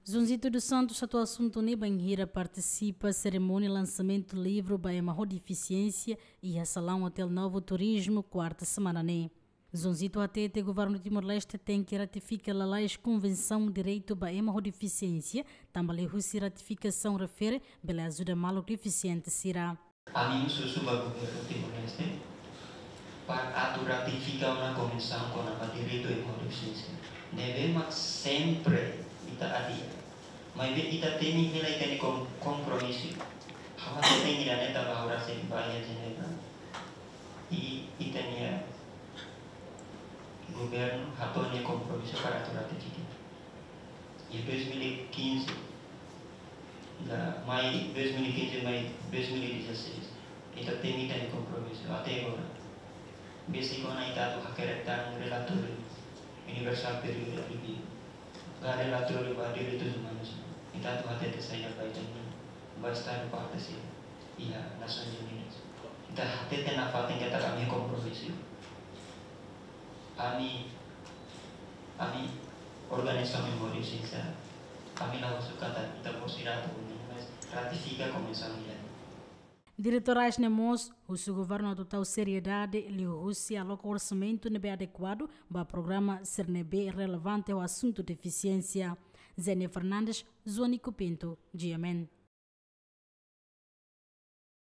Zonzito dos Santos, atual assunto Nebanhira, participa da cerimônia de lançamento do livro Baema Deficiência e a Salão Hotel Novo Turismo, quarta semana. Zonzito até o governo de Timor-Leste tem que ratificar a lei de Convenção de Direito Baema Deficiência, também a ratificação refere pela ajuda malo deficiente será. A mim susuba governo Timor-Leste para ratificar uma convenção com a direito de deficiência. Devemos sempre adia. Mas kita temi nilai tani kompromiso. Hawa tani nilai ta bahura se bahaya Genebra. Itania governo hatone compromisso para ratificar. Em 2015, mai 2015 mai 2016, kita temi tani compromisso até agora. Basic na ita to hakeretan relator universal period review. Gak relator ba direitos humanos. Kita tuh hati saya baik ini, basta parte sih, iya Nações Unidas. Kita hati na fatin kita kami kompromiso. Kami organisasi memori sisa, kami lawan suka kita posirato ini, mas ratifika convenção ini. Diretorais Nemos, o seu governo adotou seriedade e Rússia aloca orçamento nebe adequado para o programa Cernebe relevante ao assunto de eficiência. Zénia Fernandes, Zónico Pinto, GMN.